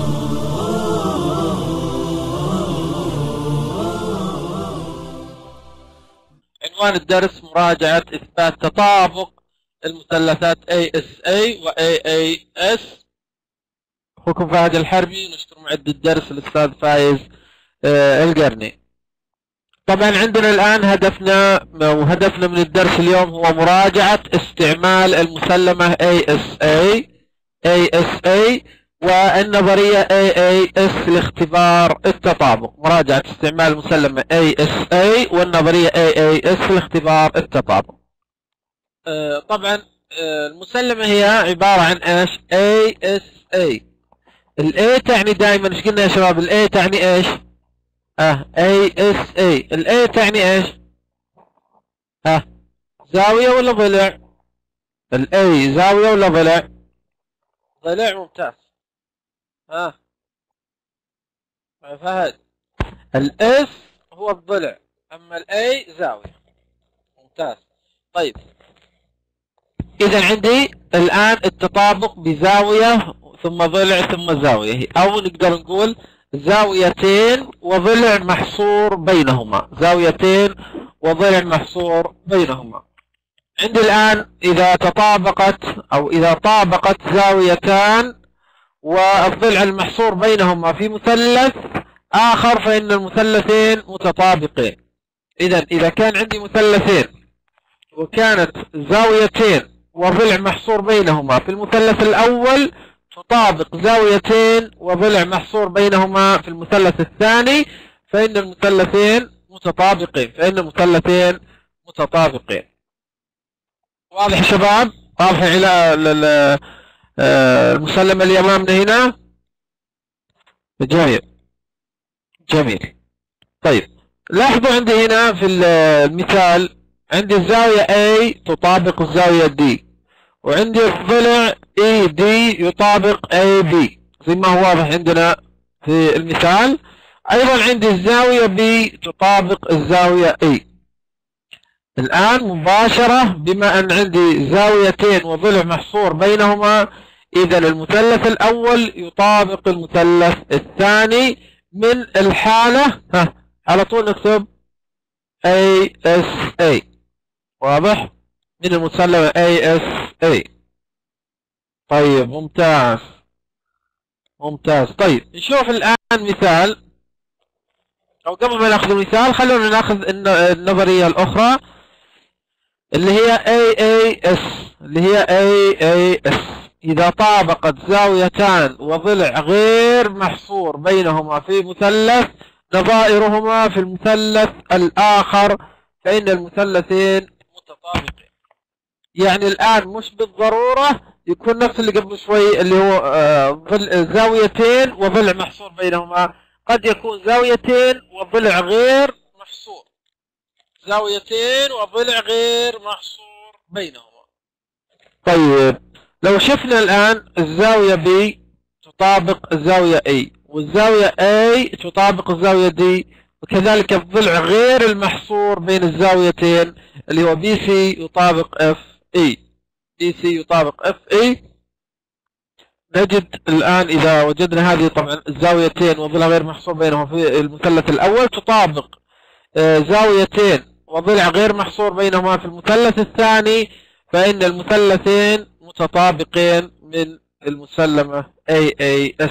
عنوان الدرس مراجعة إثبات تطابق المثلثات ASA و AAS. أخوكم فهد الحربي، نشكر معد الدرس الأستاذ فايز القرني. طبعا عندنا الآن هدفنا من الدرس اليوم هو مراجعة استعمال المسلمة ASA والنظرية AAS لاختبار التطابق. مراجعة استعمال المسلمة ASA والنظرية AAS لاختبار التطابق. طبعا المسلمة هي عبارة عن ايش؟ ASA. الA تعني دائما، ايش قلنا يا شباب؟ الA تعني ايش؟ ASA. الA تعني ايش؟ زاوية ولا ضلع؟ الA زاوية ولا ضلع؟ ضلع. ممتاز. فهد. الاس هو الضلع، اما الاي زاوية. ممتاز. طيب، اذا عندي الان التطابق بزاوية ثم ضلع ثم زاوية، او نقدر نقول زاويتين وضلع محصور بينهما. زاويتين وضلع محصور بينهما. عندي الان اذا تطابقت او اذا طابقت زاويتان والضلع المحصور بينهما في مثلث آخر فإن المثلثين متطابقين. إذا كان عندي مثلثين وكانت زاويتين وضلع محصور بينهما في المثلث الأول تطابق زاويتين وضلع محصور بينهما في المثلث الثاني فإن المثلثين متطابقين. واضح يا شباب؟ واضح إلى المسلمة اللي أمامنا هنا؟ جميل. طيب، لاحظوا عندي هنا في المثال عندي الزاوية A تطابق الزاوية D، وعندي الضلع ED يطابق AB زي ما هو واضح عندنا في المثال. أيضا عندي الزاوية B تطابق الزاوية E. الآن مباشرة بما أن عندي زاويتين وضلع محصور بينهما، إذا المثلث الأول يطابق المثلث الثاني. من الحالة على طول نكتب ASA. واضح؟ من المسلمة ASA. طيب، ممتاز. طيب، نشوف الآن مثال، أو قبل ما نأخذ المثال خلونا نأخذ النظرية الأخرى اللي هي AAS. إذا طابقت زاويتان وضلع غير محصور بينهما في مثلث نظائرهما في المثلث الآخر فإن المثلثين متطابقين. يعني الآن مش بالضرورة يكون نفس اللي قبل شوي اللي هو زاويتين وضلع محصور بينهما، قد يكون زاويتين وضلع غير محصور. طيب، لو شفنا الآن الزاوية B تطابق الزاوية A، والزاوية A تطابق الزاوية D، وكذلك الضلع غير المحصور بين الزاويتين اللي هو BC يطابق FE. نجد الآن إذا وجدنا هذه طبعا الزاويتين وضلع غير محصور بينهم في المثلث الأول تطابق زاويتين وضلع غير محصور بينهما في المثلث الثاني فإن المثلثين متطابقين من المسلمة AAS.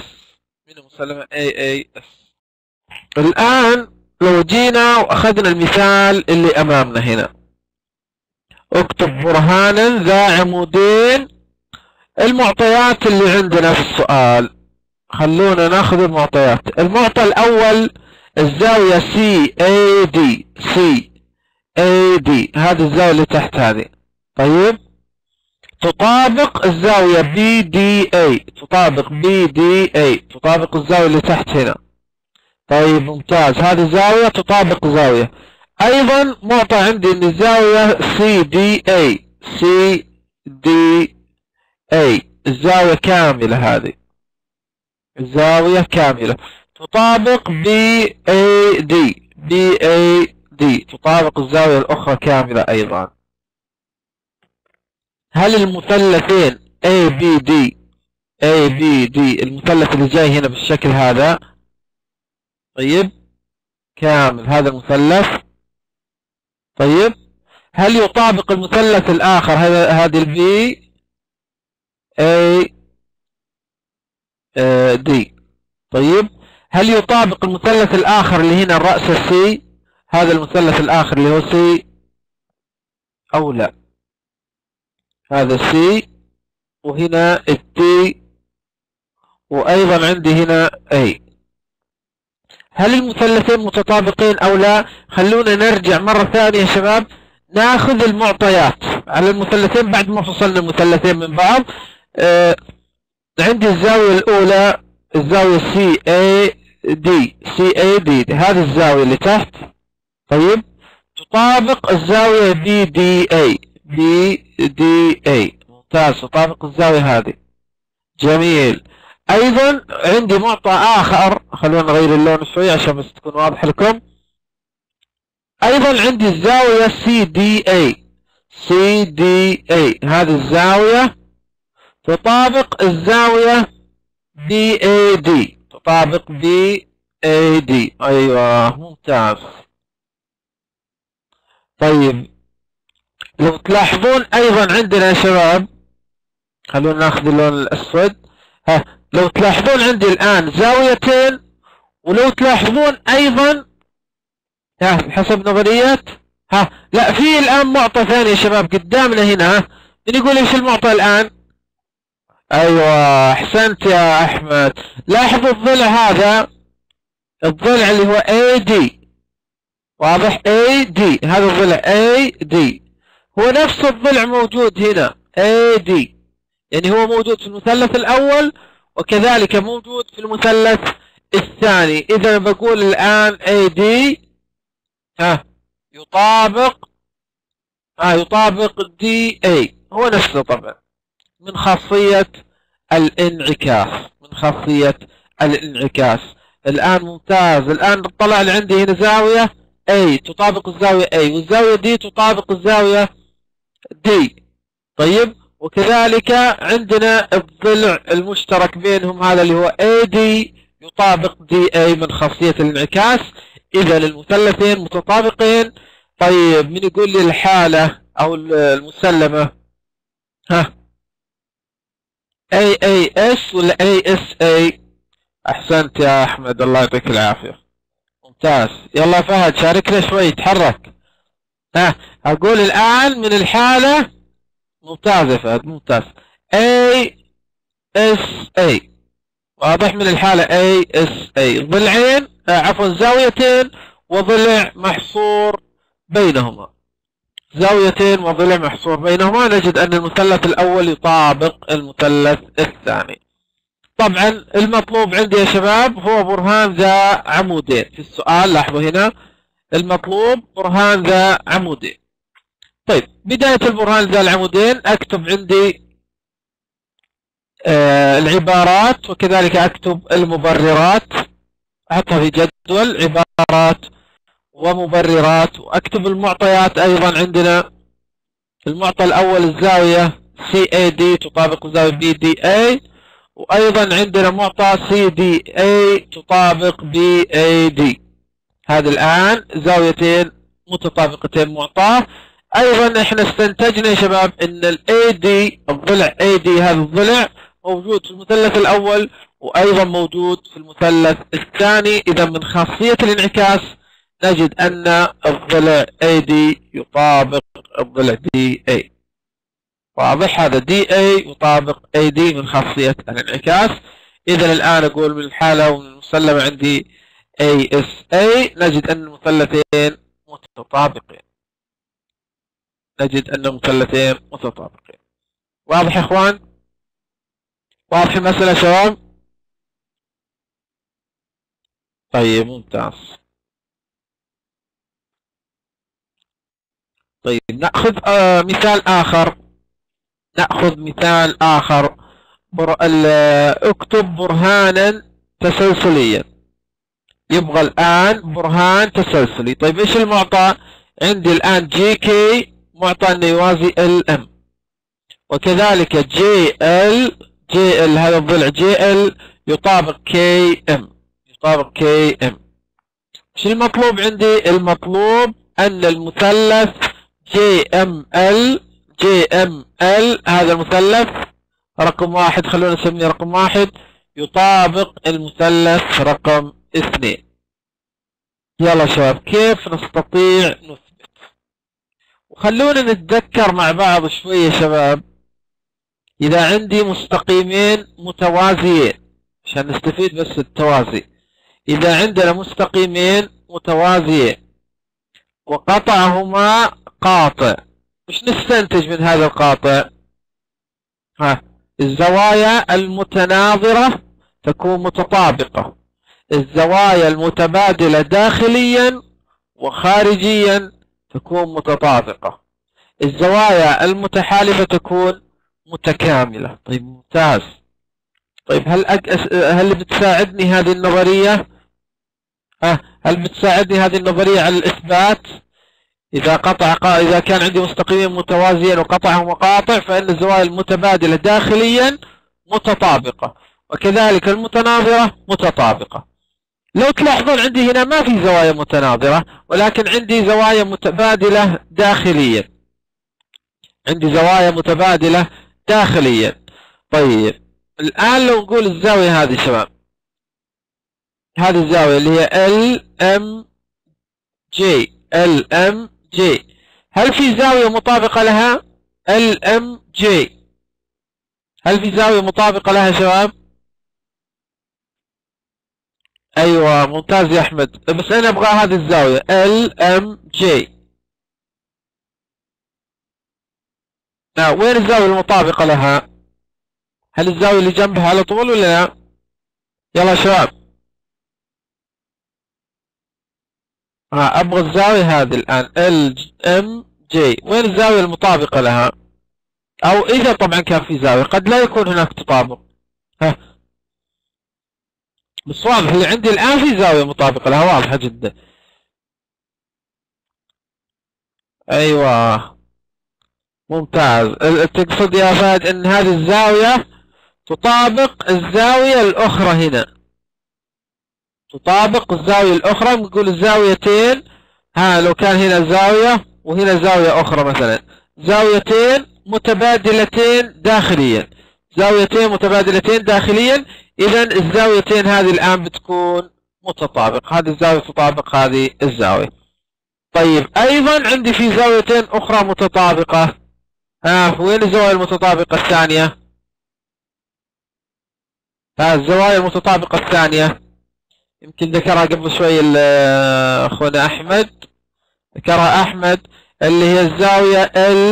الآن لو جينا وأخذنا المثال اللي أمامنا هنا، اكتب برهانا ذا عمودين. المعطيات اللي عندنا في السؤال، خلونا ناخذ المعطيات. المعطى الأول الزاوية CAD، هذه الزاوية اللي تحت هذه. طيب، تطابق الزاوية BDA، تطابق الزاوية اللي تحت هنا. طيب، ممتاز. هذه الزاوية تطابق زاوية. أيضا معطى عندي أن الزاوية CDA، الزاوية كاملة، هذه الزاوية كاملة تطابق BAD، تطابق الزاوية الأخرى كاملة أيضا. هل المثلثين ABD A B D المثلث اللي جاي هنا بالشكل هذا. طيب كامل هذا المثلث. طيب هل يطابق المثلث الآخر هذه ال B A D؟ طيب هل يطابق المثلث الآخر اللي هنا الرأس C هذا المثلث الآخر اللي هو C أو لا؟ هذا C وهنا D وأيضا عندي هنا A. هل المثلثين متطابقين أو لا؟ خلونا نرجع مرة ثانية يا شباب ناخذ المعطيات على المثلثين بعد ما فصلنا المثلثين من بعض. عندي الزاوية الأولى الزاوية CAD هذه الزاوية اللي تحت. طيب تطابق الزاوية BDA ممتاز تطابق الزاوية هذه. جميل. أيضا عندي معطى آخر خلونا نغير اللون شوي عشان بس تكون واضح لكم. أيضا عندي الزاوية CDA هذه الزاوية تطابق الزاوية BAD تطابق BAD. أيوة ممتاز. طيب لو تلاحظون أيضا عندنا يا شباب خلونا ناخذ اللون الأسود. لو تلاحظون عندي الآن زاويتين ولو تلاحظون أيضا حسب نظريات لا في الآن معطى ثاني يا شباب قدامنا هنا. من يقول ايش المعطى الآن؟ ايوه احسنت يا احمد. لاحظوا الضلع هذا الضلع اللي هو AD واضح AD هذا الضلع AD هو نفس الضلع موجود هنا AD يعني هو موجود في المثلث الأول وكذلك موجود في المثلث الثاني. إذا بقول الآن AD يطابق DA هو نفسه طبعا من خاصية الانعكاس. الآن ممتاز. الآن طلع لي عندي هنا زاوية A تطابق الزاوية A والزاوية D تطابق الزاوية D. طيب وكذلك عندنا الضلع المشترك بينهم هذا اللي هو AD يطابق DA من خاصية الانعكاس. إذا المثلثين متطابقين. طيب من يقول لي الحالة أو المسلمة AAS ولا ASA؟ أحسنت يا أحمد الله يعطيك العافية ممتاز. يلا فهد شاركنا شوي تحرك. أقول الآن من الحالة ممتاز يا فهد ممتاز ASA واضح من الحالة ASA ضلعين عفوا زاويتين وضلع محصور بينهما زاويتين وضلع محصور بينهما. نجد أن المثلث الأول يطابق المثلث الثاني. طبعا المطلوب عندي يا شباب هو برهان ذا عمودين في السؤال. لاحظوا هنا المطلوب برهان ذا عمودين. طيب بداية البرهان ذا العمودين أكتب عندي العبارات وكذلك أكتب المبررات أحطها في جدول عبارات ومبررات وأكتب المعطيات. أيضا عندنا المعطى الأول الزاوية CAD تطابق الزاوية BDA وأيضا عندنا معطى CDA تطابق BAD. هذه الآن زاويتين متطابقتين معطاه. أيضا احنا استنتجنا يا شباب أن AD الضلع AD هذا الضلع موجود في المثلث الأول وأيضا موجود في المثلث الثاني. إذا من خاصية الانعكاس نجد أن الضلع AD يطابق الضلع DA. واضح هذا DA يطابق AD من خاصية الانعكاس. إذا الآن أقول من الحالة ومن المسلمة عندي ASA نجد أن المثلثين متطابقين. واضح يا إخوان؟ واضح المسألة يا شباب؟ طيب ممتاز. طيب نأخذ مثال آخر. اكتب برهانا تسلسليا. يبغى الآن برهان تسلسلي. طيب ايش المعطى؟ عندي الآن GK معطى أنه يوازي LM وكذلك JL جي ال، هذا الضلع جي ال يطابق كي ام، يطابق كي ام. ايش المطلوب عندي؟ المطلوب ان المثلث جي ام ال، جي ام ال هذا المثلث رقم 1، خلونا نسميه رقم 1، يطابق المثلث رقم 2. يلا شباب كيف نستطيع نثبت؟ وخلونا نتذكر مع بعض شوية شباب. إذا عندي مستقيمين متوازيين عشان نستفيد بس التوازي، إذا عندنا مستقيمين متوازيين وقطعهما قاطع، وش نستنتج من هذا القاطع؟ الزوايا المتناظرة تكون متطابقة، الزوايا المتبادلة داخليا وخارجيا تكون متطابقة، الزوايا المتحالفة تكون متكاملة. طيب ممتاز. طيب هل بتساعدني هذه النظرية؟ هل بتساعدني هذه النظرية على الإثبات؟ إذا كان عندي مستقيمين متوازيين وقطعهم مقاطع فإن الزوايا المتبادلة داخليا متطابقة، وكذلك المتناظرة متطابقة. لو تلاحظون عندي هنا ما في زوايا متناظرة، ولكن عندي زوايا متبادلة داخليا، عندي زوايا متبادلة داخليا. طيب الآن لو نقول الزاوية هذه شباب، هذه الزاوية اللي هي LMJ، LMJ هل في زاوية مطابقة لها؟ LMJ هل في زاوية مطابقة لها شباب؟ أيوة ممتاز يا أحمد، بس أنا أبغى هذه الزاوية LMJ. وين الزاوية المطابقة لها؟ هل الزاوية اللي جنبها على طول ولا لا؟ يلا شباب أبغى الزاوية هذه الآن LMJ، وين الزاوية المطابقة لها؟ أو إذا طبعا كان في زاوية، قد لا يكون هناك تطابق. بس واضح اللي عندي الآن في زاوية مطابقة لها، واضحة جدا. أيوة ممتاز. تقصد يا فهد أن هذه الزاوية تطابق الزاوية الأخرى هنا، تطابق الزاوية الأخرى. نقول الزاويتين، لو كان هنا زاوية وهنا زاوية أخرى مثلا، زاويتين متبادلتين داخليا، زاويتين متبادلتين داخليا، إذا الزاويتين هذه الآن بتكون متطابق، هذه الزاوية تطابق هذه الزاوية. طيب أيضا عندي في زاويتين أخرى متطابقة. وين الزوايا المتطابقة الثانية؟ الزوايا المتطابقة الثانية يمكن ذكرها قبل شوي أخونا أحمد، ذكرها أحمد، اللي هي الزاوية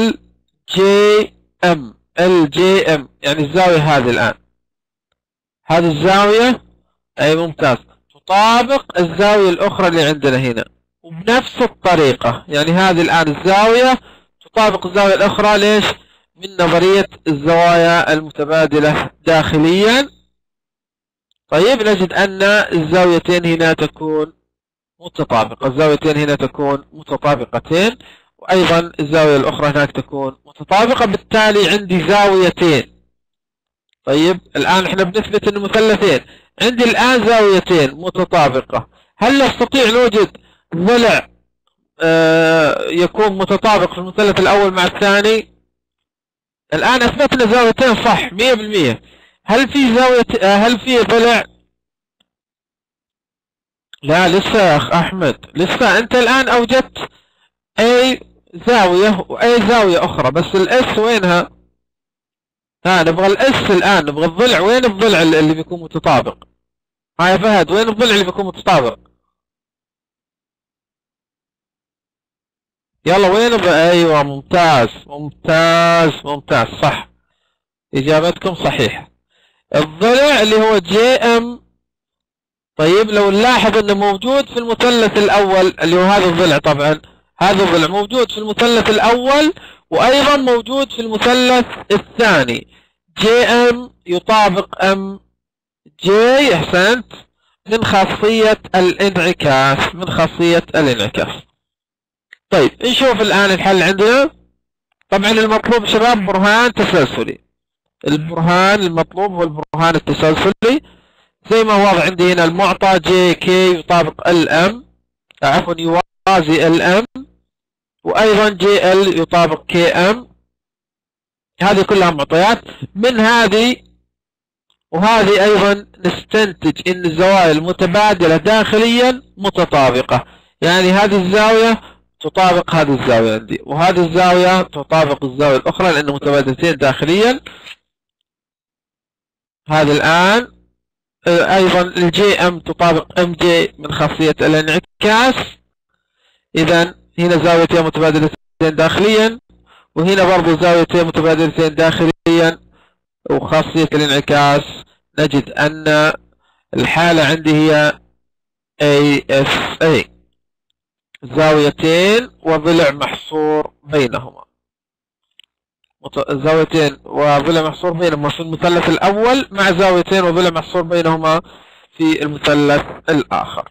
LJM، LJM يعني الزاوية هذه الآن، هذه الزاوية أي ممتاز تطابق الزاوية الأخرى اللي عندنا هنا، وبنفس الطريقة يعني هذه الآن الزاوية تطابق الزاوية الأخرى. ليش؟ من نظرية الزوايا المتبادلة داخليا. طيب نجد أن الزاويتين هنا تكون متطابقة، الزاويتين هنا تكون متطابقتين، وأيضا الزاوية الأخرى هناك تكون متطابقة، بالتالي عندي زاويتين. طيب الآن احنا بنثبت أن مثلثين، عندي الآن زاويتين متطابقة، هل نستطيع نوجد ضلع يكون متطابق في المثلث الأول مع الثاني؟ الآن أثبتنا زاويتين صح 100%. هل في زاوية، هل في ضلع؟ لا لسه يا أخ أحمد، لسه أنت الآن أوجدت أي زاوية وأي زاوية أخرى، بس الإس وينها؟ نبغى الإس الآن، نبغى الضلع، وين الضلع اللي بيكون متطابق؟ يا فهد وين الضلع اللي بيكون متطابق؟ يلا وين أيوة ممتاز ممتاز ممتاز، صح، إجابتكم صحيحة. الضلع اللي هو JM. طيب لو نلاحظ انه موجود في المثلث الاول اللي هو هذا الضلع، طبعا هذا الضلع موجود في المثلث الاول وايضا موجود في المثلث الثاني. JM يطابق MJ، احسنت، من خاصية الانعكاس، من خاصية الانعكاس. طيب نشوف الان الحل عندنا. طبعا المطلوب شباب برهان تسلسلي، البرهان المطلوب هو البرهان التسلسلي زي ما هو واضح عندي هنا. المعطى جي كي يطابق ال ام، عفوا يوازي ال ام، وايضا جي ال يطابق كي ام. هذه كلها معطيات. من هذه وهذه ايضا نستنتج ان الزوايا المتبادلة داخليا متطابقة، يعني هذه الزاوية تطابق هذه الزاوية عندي، وهذه الزاوية تطابق الزاوية الاخرى لان متبادلتين داخليا. هذا الان ايضا الجي ام تطابق ام جي من خاصية الانعكاس. اذا هنا زاويتين متبادلتين داخليا، وهنا برضو زاويتين متبادلتين داخليا وخاصية الانعكاس. نجد ان الحالة عندي هي ASA، زاويتين وضلع محصور بينهما، زاويتين وضلع محصور بينهما في المثلث الأول، مع زاويتين وضلع محصور بينهما في المثلث الآخر.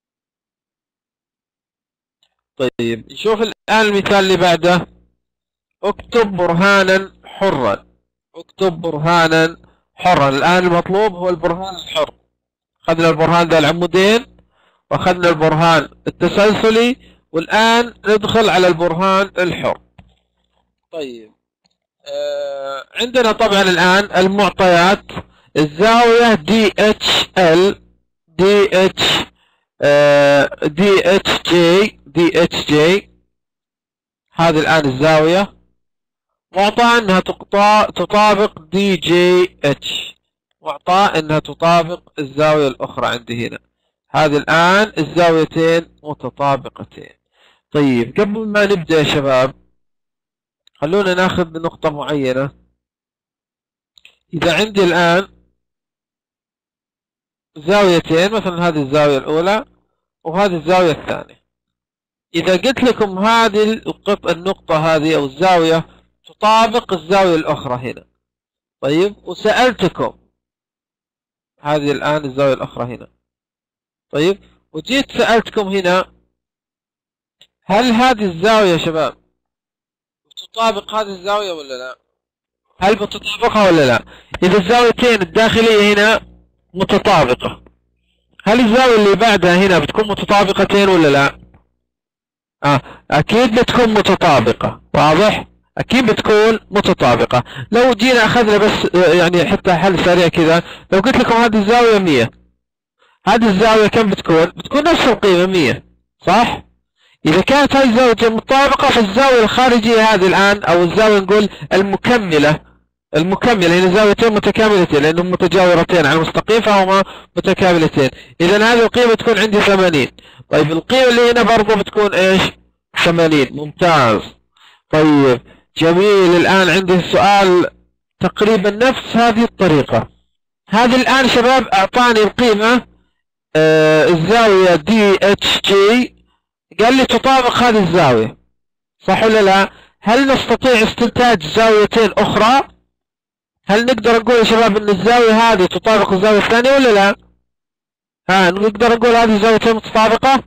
طيب نشوف الآن المثال اللي بعده. اكتب برهانا حرا. اكتب برهانا حرا. الآن المطلوب هو البرهان الحر. أخذنا البرهان ذا العمودين، وأخذنا البرهان التسلسلي، والآن ندخل على البرهان الحر. طيب عندنا طبعا الآن المعطيات. الزاوية DHL DHJ هذه الآن الزاوية معطى أنها تطابق DJH، معطى أنها تطابق الزاوية الأخرى عندي هنا. هذه الآن الزاويتين متطابقتين. طيب قبل ما نبدأ يا شباب خلونا ناخذ نقطة معينة. إذا عندي الآن زاويتين، مثلا هذه الزاوية الأولى وهذه الزاوية الثانية، إذا قلت لكم هذه النقطة هذه أو الزاوية تطابق الزاوية الأخرى هنا، طيب وسألتكم هذه الآن الزاوية الأخرى هنا، طيب وجيت سألتكم هنا هل هذه الزاوية يا شباب تطابق هذه الزاوية ولا لا؟ هل بتطابقها ولا لا؟ إذا الزاويتين الداخلية هنا متطابقة، هل الزاوية اللي بعدها هنا بتكون متطابقتين ولا لا؟ أكيد بتكون متطابقة، واضح؟ أكيد بتكون متطابقة. لو جينا أخذنا بس يعني حتى حل سريع كذا، لو قلت لكم هذه الزاوية 100، هذه الزاوية كم بتكون؟ بتكون نفس القيمة 100، صح؟ إذا كانت هذه الزاوية متطابقة فالزاوية الخارجية هذه الآن أو الزاوية نقول المكملة هي زاويتين متكاملتين لأنهم متجاورتين على المستقيم فهما متكاملتين. إذا هذه القيمة تكون عندي 80. طيب القيمة اللي هنا برضو بتكون إيش؟ 80. ممتاز. طيب جميل. الآن عندي سؤال تقريبا نفس هذه الطريقة. هذه الآن شباب أعطاني القيمة الزاوية DHG، قال لي تطابق هذه الزاوية، صح ولا لا؟ هل نستطيع استنتاج زاويتين أخرى؟ هل نقدر نقول يا شباب ان الزاوية هذه تطابق الزاوية الثانية ولا لا؟ نقدر نقول هذه زاويتين متطابقة؟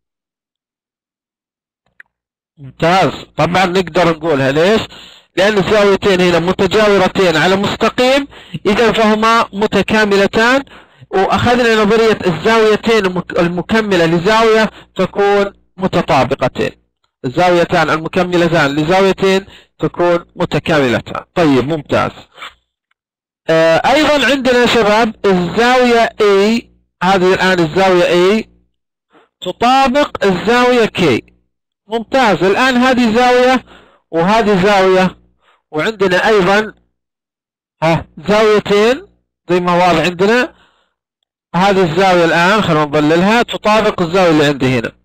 ممتاز. طبعا نقدر نقولها. ليش؟ لأن الزاويتين هنا متجاورتين على مستقيم، إذا فهما متكاملتان، وأخذنا نظرية الزاويتين المكملة لزاوية تكون متطابقتين، الزاويتان المكملتان لزاويتين تكون متكاملتان. طيب ممتاز. أيضا عندنا يا شباب الزاوية A، هذه الآن الزاوية A تطابق الزاوية K. ممتاز. الآن هذه زاوية وهذه زاوية، وعندنا أيضا زاويتين زي ما واضح عندنا. هذه الزاوية الآن خلينا نظللها تطابق الزاوية اللي عندي هنا،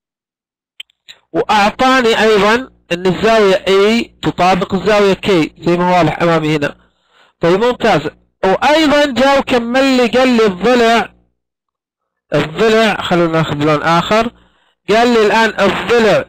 وأعطاني أيضا أن الزاوية A تطابق الزاوية K زي ما واضح أمامي هنا. طيب ممتاز. وأيضا جاء وكمل لي قال لي الضلع خلونا ناخذ لون آخر. قال لي الآن الضلع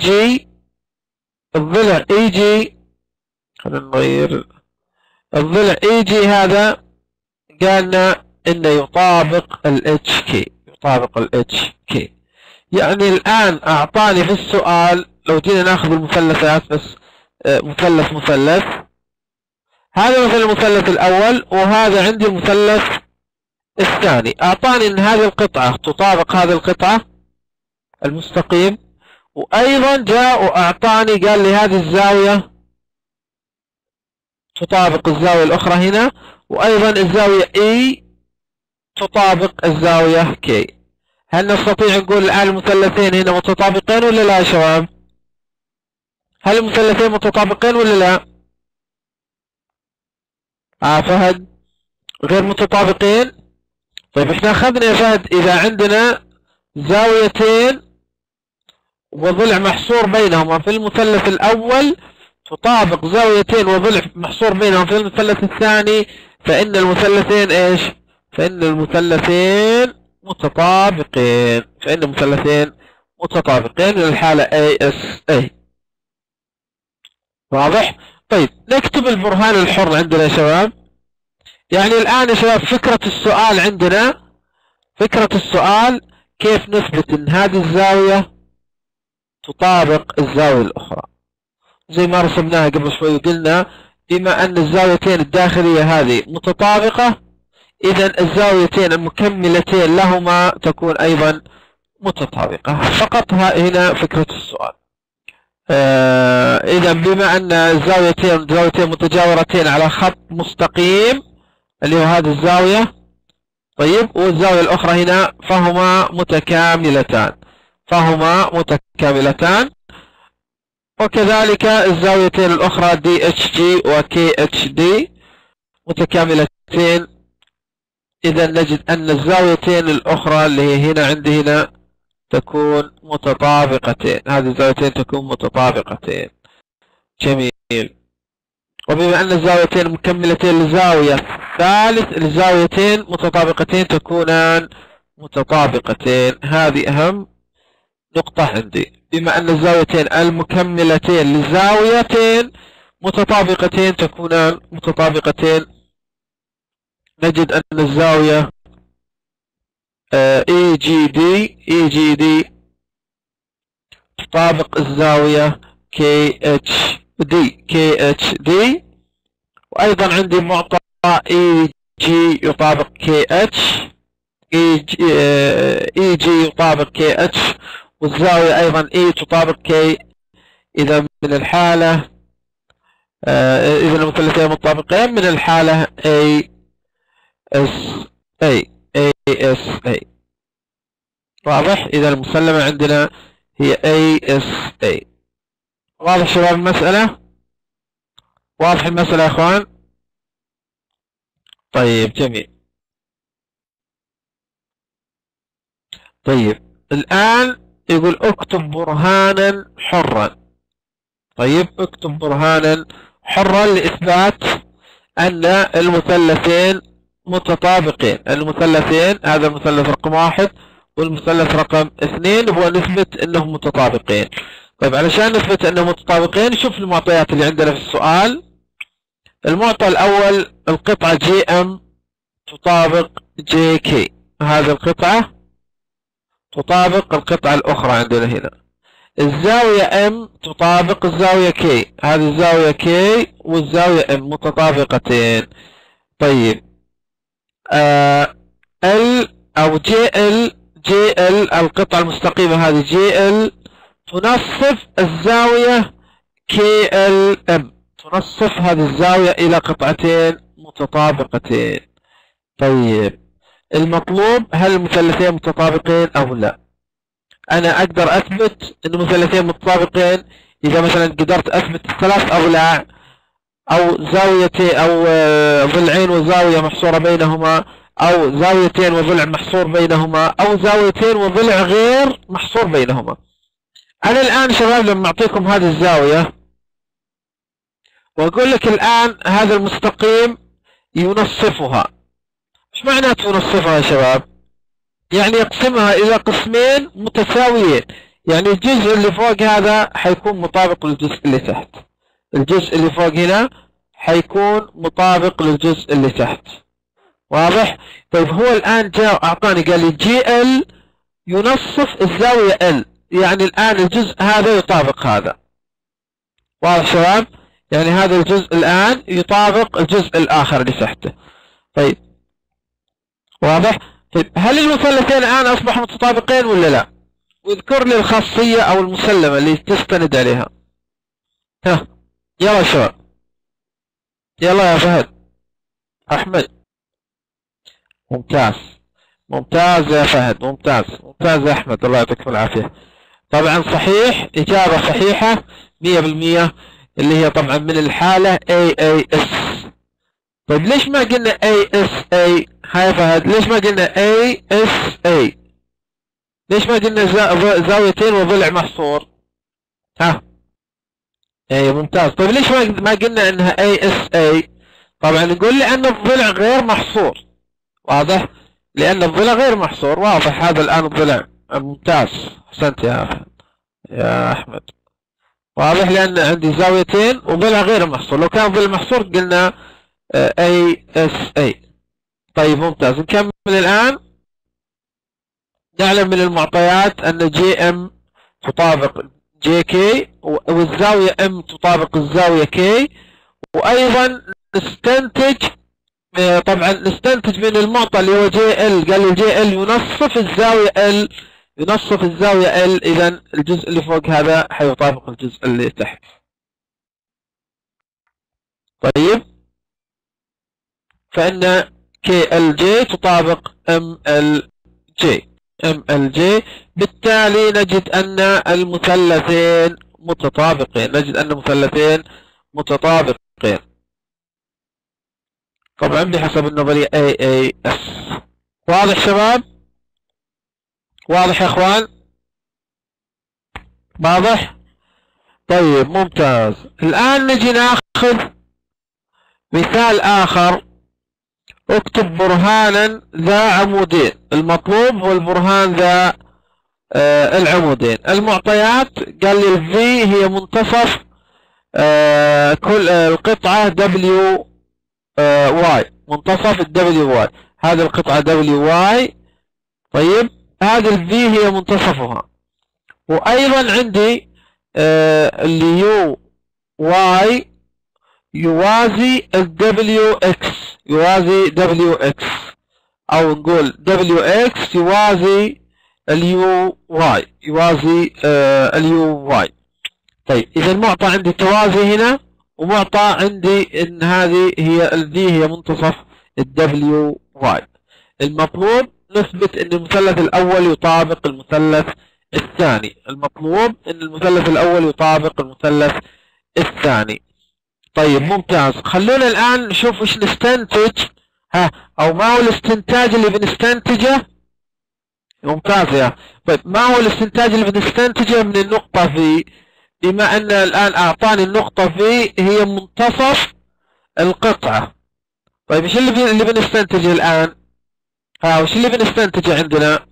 EG خلونا نغير الضلع EG هذا قالنا انه يطابق ال HK، يطابق ال HK. يعني الآن أعطاني في السؤال، لو جينا ناخذ المثلثات بس مثلث هذا مثلا المثلث الأول، وهذا عندي المثلث الثاني. أعطاني أن هذه القطعة تطابق هذه القطعة المستقيم، وأيضا جاء وأعطاني قال لي هذه الزاوية تطابق الزاوية الأخرى هنا، وأيضا الزاوية E تطابق الزاوية K. هل نستطيع نقول الآن المثلثين هنا متطابقين ولا لا يا شباب؟ هل المثلثين متطابقين ولا لا؟ فهد غير متطابقين. طيب احنا أخذنا يا فهد إذا عندنا زاويتين وضلع محصور بينهما في المثلث الأول تطابق زاويتين وضلع محصور بينهم في المثلث الثاني، فإن المثلثين ايش؟ فإن المثلثين متطابقين. فإن المثلثين متطابقين للحالة ASA. واضح؟ طيب نكتب البرهان الحر عندنا يا شباب. يعني الآن يا شباب فكرة السؤال عندنا، فكرة السؤال كيف نثبت ان هذه الزاوية تطابق الزاوية الأخرى، زي ما رسمناها قبل شوي وقلنا بما أن الزاويتين الداخلية هذه متطابقة، إذا الزاويتين المكملتين لهما تكون أيضا متطابقة. فقط هنا فكرة السؤال. إذا بما أن الزاويتين متجاورتين على خط مستقيم اللي هو هذه الزاوية، طيب، والزاوية الأخرى هنا، فهما متكاملتان. وكذلك الزاويتين الأخرى DHG و KHD متكاملتين. إذا نجد أن الزاويتين الأخرى اللي هي هنا عندي هنا تكون متطابقتين. هذه الزاويتين تكون متطابقتين. جميل. وبما أن الزاويتين مكملتين للزاوية الثالث، الزاويتين متطابقتين تكونان متطابقتين. هذه أهم نقطة عندي. بما أن الزاويتين المكملتين للزاويتين متطابقتين تكونان متطابقتين، نجد أن الزاوية EGD تطابق الزاوية KHD. وأيضا عندي معطى EG يطابق KH، EG يطابق KH، والزاوية أيضا E تطابق K. إذا من الحالة إذا المثلثين متطابقين من الحالة ASA. واضح؟ إذا المسلمة عندنا هي ASA. واضح شباب المسألة؟ واضح المسألة يا أخوان؟ طيب جميل. طيب الآن يقول اكتب برهانا حرا. طيب اكتب برهانا حرا لإثبات أن المثلثين متطابقين. المثلثين، هذا المثلث رقم 1 والمثلث رقم 2، هو نثبت أنهم متطابقين. طيب علشان نثبت أنهم متطابقين شوف المعطيات اللي عندنا في السؤال. المعطى الأول القطعة GM تطابق JK. هذه القطعة تطابق القطعة الأخرى عندنا هنا. الزاوية M تطابق الزاوية K. هذه الزاوية K والزاوية M متطابقتين. طيب L أو JL القطعة المستقيمة هذه JL تنصف الزاوية KLM، تنصف هذه الزاوية إلى قطعتين متطابقتين. طيب المطلوب هل المثلثين متطابقين أو لا؟ أنا أقدر أثبت أن المثلثين متطابقين إذا مثلا قدرت أثبت 3 أضلاع أو زاويتين أو ضلعين وزاوية محصورة بينهما، أو زاويتين وضلع محصور بينهما، أو زاويتين وضلع غير محصور بينهما. أنا الآن شباب لما أعطيكم هذه الزاوية وأقول لك الآن هذا المستقيم ينصفها، إيش معناته ينصفها يا شباب؟ يعني يقسمها إلى قسمين متساويين. يعني الجزء اللي فوق هذا حيكون مطابق للجزء اللي تحت، الجزء اللي فوق هنا حيكون مطابق للجزء اللي تحت. واضح؟ طيب هو الآن جاء أعطاني قال لي GL ينصف الزاوية L، يعني الآن الجزء هذا يطابق هذا. واضح شباب؟ يعني هذا الجزء الآن يطابق الجزء الآخر اللي تحته. طيب واضح؟ طيب هل المثلثين الآن أصبحوا متطابقين ولا لا؟ واذكر لي الخاصية أو المسلمة اللي تستند عليها. ها يلا شباب، يلا يا فهد أحمد. ممتاز ممتاز يا فهد، ممتاز ممتاز يا أحمد، الله يعطيكم العافية. طبعا صحيح، إجابة صحيحة 100%، اللي هي طبعا من الحالة AAS. طيب ليش ما قلنا ASA؟ هاي فهد، ليش ما قلنا ASA؟ ليش ما قلنا زاويتين وضلع محصور؟ ها اي ممتاز. طيب ليش ما قلنا انها ASA؟ طبعا نقول لأن الضلع غير محصور. واضح؟ لأن الضلع غير محصور. واضح هذا الآن الضلع. ممتاز، أحسنت يا أحمد. واضح، لأن عندي زاويتين وضلع غير محصور. لو كان ضلع محصور قلنا ASA. طيب ممتاز، نكمل الآن. نعلم من المعطيات أن JM تطابق JK، والزاوية M تطابق الزاوية K. وأيضا نستنتج، طبعا نستنتج من المعطى اللي هو JL، قال لي JL ينصف الزاوية L، ينصف الزاوية L، إذا الجزء اللي فوق هذا حيطابق الجزء اللي تحت. طيب فإن KLJ تطابق MLJ، بالتالي نجد أن المثلثين متطابقين، طبعا بحسب النظرية AAS. واضح شباب؟ واضح يا اخوان؟ واضح؟ طيب ممتاز. الآن نجي ناخذ مثال آخر. اكتب برهانا ذا عمودين. المطلوب هو البرهان ذا العمودين. المعطيات قال لي V هي منتصف كل القطعة WY، منتصف WY، هذه القطعة WY. طيب هذه V هي منتصفها. وأيضا عندي اللي UY يوازي WX، يوازي WX، أو نقول WX يوازي UY، يوازي UY. طيب إذا معطى عندي توازي هنا، ومعطى عندي إن هذه هي V هي منتصف WY. المطلوب نثبت إن المثلث الأول يطابق المثلث الثاني. المطلوب إن المثلث الأول يطابق المثلث الثاني. طيب ممتاز. خلونا الآن نشوف وش نستنتج، أو ما هو الاستنتاج اللي بنستنتجه. ممتاز طيب ما هو الاستنتاج اللي بنستنتجه من النقطة في، بما أن الآن أعطاني النقطة في هي منتصف القطعة. طيب ايش اللي بنستنتجه الآن؟ وش اللي بنستنتجه عندنا؟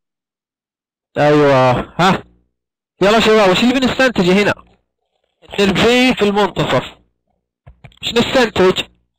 أيوة يلا شباب، وش اللي بنستنتجه هنا؟ إن الفي في المنتصف. ايش نستنتج؟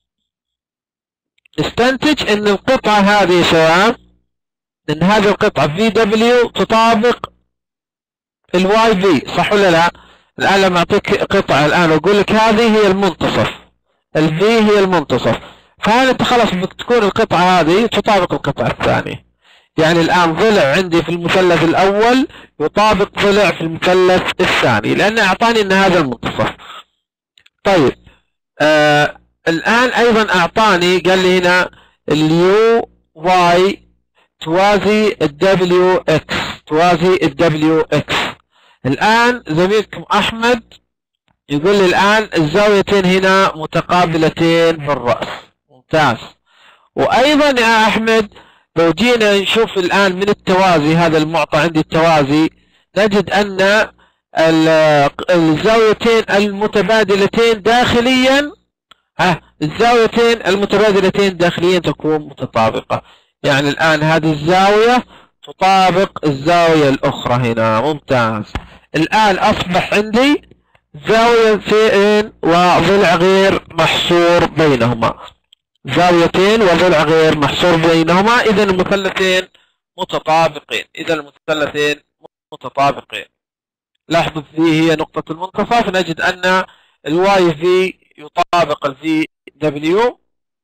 نستنتج ان القطعة هذه يا شباب، ان هذه القطعة في دبليو تطابق الواي في، صح ولا لا؟ الان لما اعطيك قطعة الان واقول لك هذه هي المنتصف، الفي هي المنتصف، فهذا انت خلاص بدك تكون القطعة هذه تطابق القطعة الثانية. يعني الان ضلع عندي في المثلث الاول يطابق ضلع في المثلث الثاني، لان اعطاني ان هذا المنتصف. طيب الآن أيضا أعطاني، قال لي هنا اليو واي توازي الدبليو اكس، توازي الدبليو اكس. الآن زميلكم أحمد يقول لي الآن الزاويتين هنا متقابلتين بالرأس. ممتاز. وأيضا يا أحمد لو جينا نشوف الآن من التوازي، هذا المعطى عندي التوازي، نجد أن الزاويتين المتبادلتين داخليا، الزاويتين المتبادلتين داخليا تكون متطابقة. يعني الآن هذه الزاوية تطابق الزاوية الأخرى هنا. ممتاز. الآن أصبح عندي زاويتين وضلع غير محصور بينهما، زاويتين وضلع غير محصور بينهما، إذا المثلثين متطابقين، إذا المثلثين متطابقين. لاحظوا هي نقطة المنتصف، نجد أن الواي في يطابق الفي دبليو.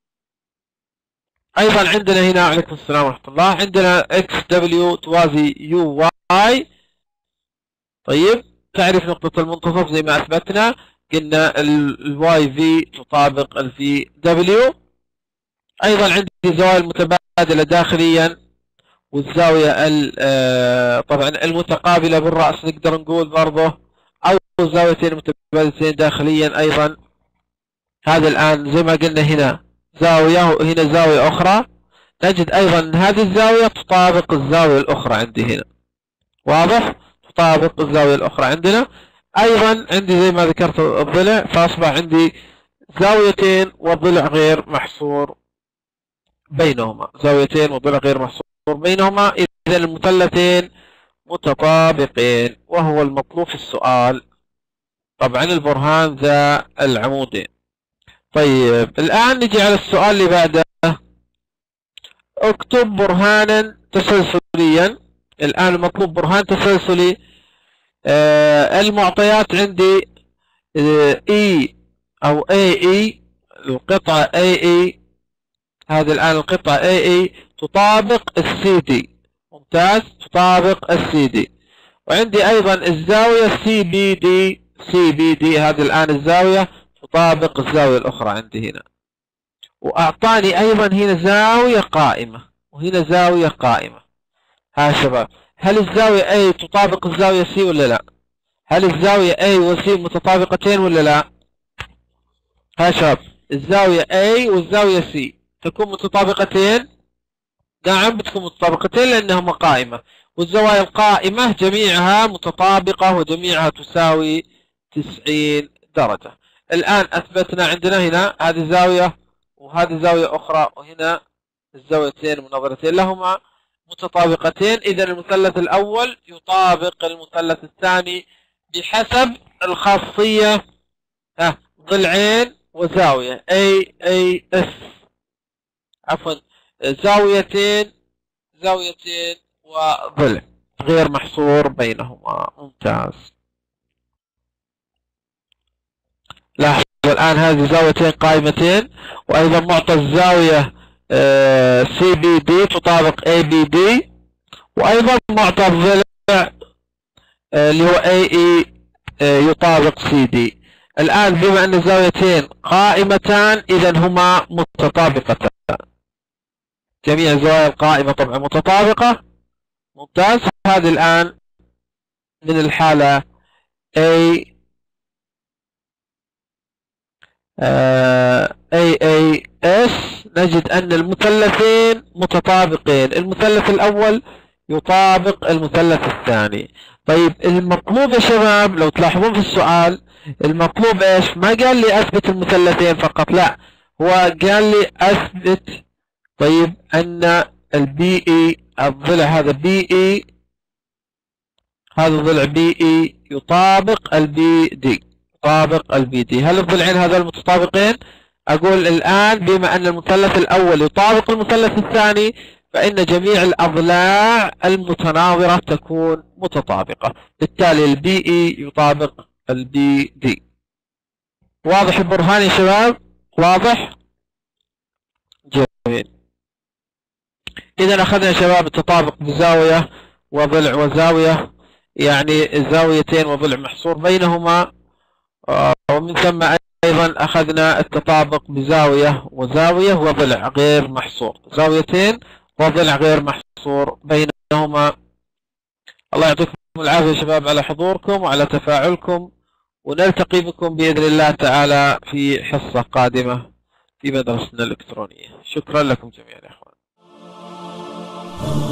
ايضا عندنا هنا عليكم السلام ورحمة الله، عندنا اكس دبليو توازي يو واي. طيب تعرف نقطة المنتصف زي ما اثبتنا، قلنا الواي في تطابق الفي دبليو. ايضا عندي الزوايا المتبادلة داخليا والزاوية طبعا المتقابلة بالرأس نقدر نقول برضه، او الزاويتين المتبادلتين داخليا ايضا. هذا الان زي ما قلنا هنا زاوية وهنا زاوية اخرى، نجد ايضا ان هذه الزاوية تطابق الزاوية الاخرى عندي هنا، واضح؟ تطابق الزاوية الاخرى عندنا. ايضا عندي زي ما ذكرت الضلع، فاصبح عندي زاويتين وضلع غير محصور بينهما، زاويتين وضلع غير محصور بينهما، اذا المثلثين متطابقين، وهو المطلوب في السؤال. طبعا البرهان ذا العمودين. طيب الآن نجي على السؤال اللي بعده، اكتب برهانا تسلسليا. الآن المطلوب برهان تسلسلي. المعطيات عندي اي او اي القطعة اي هذه الآن القطعة اي تطابق السي دي. ممتاز، تطابق السي دي. وعندي ايضا الزاوية سي بي دي هذه الآن الزاوية تطابق الزاوية الأخرى عندي هنا. وأعطاني أيضا هنا زاوية قائمة وهنا زاوية قائمة. ها شباب، هل الزاوية A تطابق الزاوية C ولا لا؟ هل الزاوية A و C متطابقتين ولا لا؟ ها شباب، الزاوية A والزاوية C تكون متطابقتين؟ نعم بتكون متطابقتين لأنهما قائمة، والزوايا القائمة جميعها متطابقة وجميعها تساوي 90 درجة. الآن أثبتنا عندنا هنا هذه زاوية وهذه زاوية أخرى، وهنا الزاويتين المناظرتين لهما متطابقتين، إذا المثلث الأول يطابق المثلث الثاني بحسب الخاصية ضلعين وزاوية AAS، عفوا زاويتين وضلع غير محصور بينهما. ممتاز. لاحظوا الآن هذه زاويتين قائمتين، وأيضا معطى الزاوية CBD تطابق ABD، وأيضا معطى الضلع اللي هو AE يطابق CD. الآن بما أن الزاويتين قائمتان إذا هما متطابقتان، جميع الزوايا القائمة طبعا متطابقة. ممتاز. هذه الآن من الحالة AAS نجد أن المثلثين متطابقين، المثلث الأول يطابق المثلث الثاني. طيب المطلوب يا شباب لو تلاحظون في السؤال، المطلوب ايش؟ ما قال لي اثبت المثلثين فقط، لا، هو قال لي اثبت طيب ان البي اي الضلع هذا بي اي، هذا الضلع بي اي يطابق البي دي، يطابق البي دي. هل الضلعين هذول متطابقين؟ اقول الان بما ان المثلث الاول يطابق المثلث الثاني فإن جميع الأضلاع المتناظرة تكون متطابقة، بالتالي البي اي يطابق البي دي. واضح البرهان يا شباب؟ واضح؟ جميل. إذا أخذنا يا شباب التطابق بزاوية وضلع وزاوية، يعني زاويتين وضلع محصور بينهما، ومن ثم أيضا أخذنا التطابق بزاوية وزاوية وضلع غير محصور، زاويتين وضلع غير محصور بينهما. الله يعطيكم العافية يا شباب على حضوركم وعلى تفاعلكم، ونلتقي بكم بإذن الله تعالى في حصة قادمة في مدرستنا الإلكترونية. شكرا لكم جميعا يا أخوان.